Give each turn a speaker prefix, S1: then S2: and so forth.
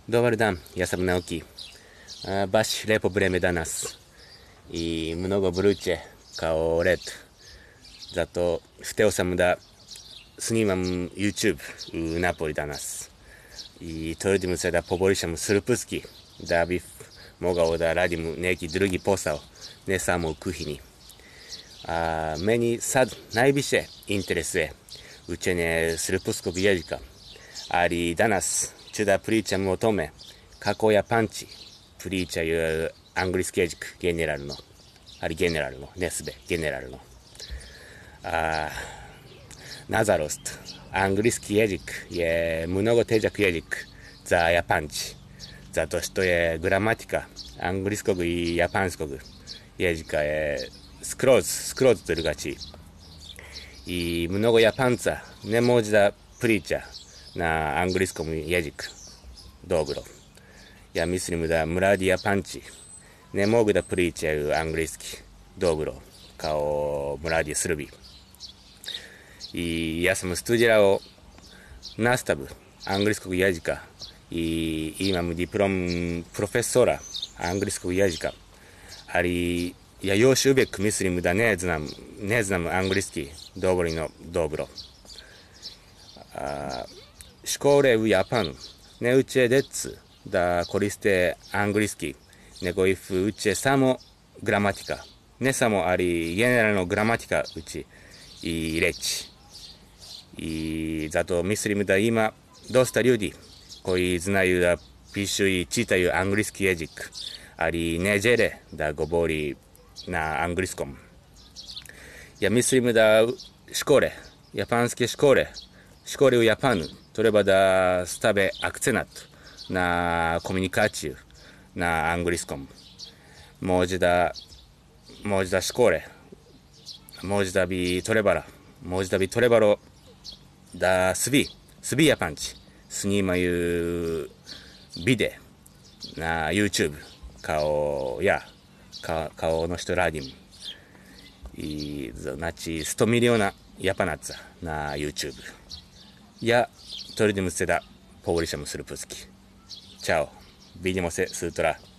S1: Dobar dan, ja sam Naoki. Baš lijepo vrijeme danas i mnogo vruće kao red. Zato htio sam da snimam YouTube u Napoli danas. I trudim se da poboljšam srpski, da bi mogao da radim neki drugi posao, ne samo u kuhinji. Meni sad najviše interesuje učenje srpskog jezika, ali danas ću da pričam o tome kako Japanci pričaju anglijski jezik generalno, ali generalno, ne sve, generalno. Nažalost, anglijski jezik je mnogo težak jezik za Japanci, zato što je gramatika anglijskog i japanskog jezika je skroz drugačiji. I mnogo Japanca ne može da priča na anglijskom jeziku dobro. Ja mislim da mladi Japanci ne mogu da pričaju anglijski dobro kao mladi Srbi. I ja sam studirao nastavu anglijskog jezika i imam diplom profesora anglijskog jezika, ali ja još uvijek mislim da ne znam anglijski dovoljno dobro. Škole u Japanu ne uče djecu da koriste anglijski, nego ih uče samo gramatika. Ne samo, ali generalno gramatika uči i reći. I zato mislim da ima dosta ljudi koji znaju da pišu i čitaju anglijski jezik, ali ne žele da govori na anglijskom. Ja mislim da japanske škole u Japanu treba da stave akcenat na komunikaciju na anglijskom. Možda škole, možda bi trebalo da svi Japanci snimaju vide na YouTube kao ja, kao ono što radim. I znači 100 miliona Japanaca na YouTube. Ja trudim se da poboljšam srpski. Ćao, vidimo se sutra.